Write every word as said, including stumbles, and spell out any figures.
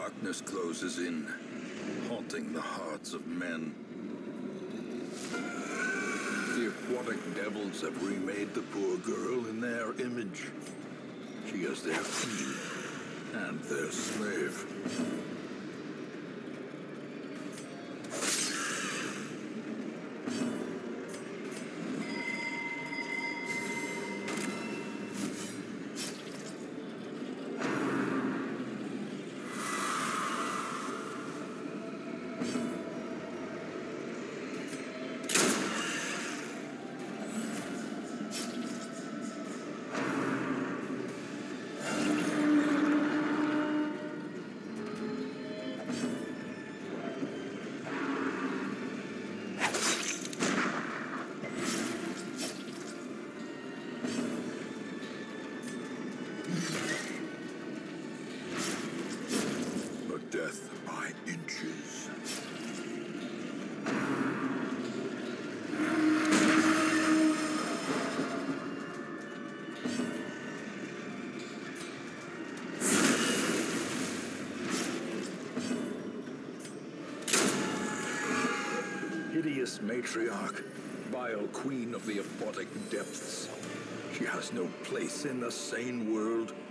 Darkness closes in, haunting the hearts of men. The aquatic devils have remade the poor girl in their image. She is their queen and their slave. Death by inches. Hideous matriarch, vile queen of the aquatic depths. She has no place in the sane world.